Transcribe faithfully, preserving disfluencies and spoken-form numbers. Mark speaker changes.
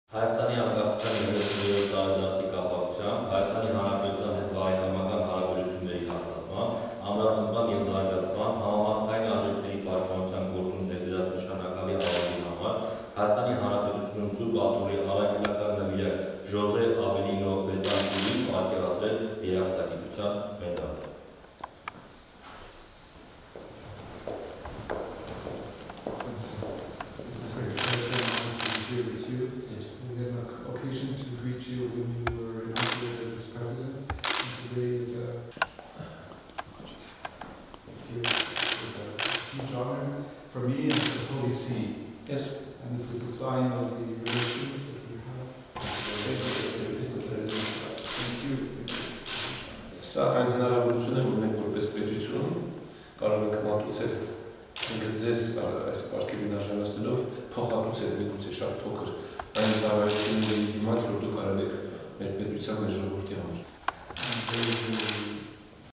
Speaker 1: Հայաստանի անկախության յոթսուններորդ տարեդարձի կապակցությամբ Հայաստանի Հանրապետության հետ բարեկամական հարաբերությունների հաստատման, ամրապնդման և զարգացման, համամարտկային արժեքների պահպանության գործում ներդրած նշանակալի ավարտի համար Հայաստանի Հանրապետությունում Սուրբ Աթոռի առաքելական նվիրակ Ժոզե Ավելինո Բետանկուրին պատկերադրել երախտագիտության մեդալ։
Speaker 2: With you. Yes. We had an occasion to greet you when you were inaugurated as president. And today is a, is a huge honor for me and for the Holy See.
Speaker 3: Yes.
Speaker 2: And this is a sign of the relations that we have. Thank you.
Speaker 3: Սա այն հնարավորություն է, որ մենք որպես պետություն կարող ենք մատուցել, այսինքն ձեզ այս պարգևին արժանացնելով փոխհատուցել միգուցե շատ փոքր այն ծառայությունների դիմաց, որ դուք արել եք մեր պետության, մեր ժողովրդի համար։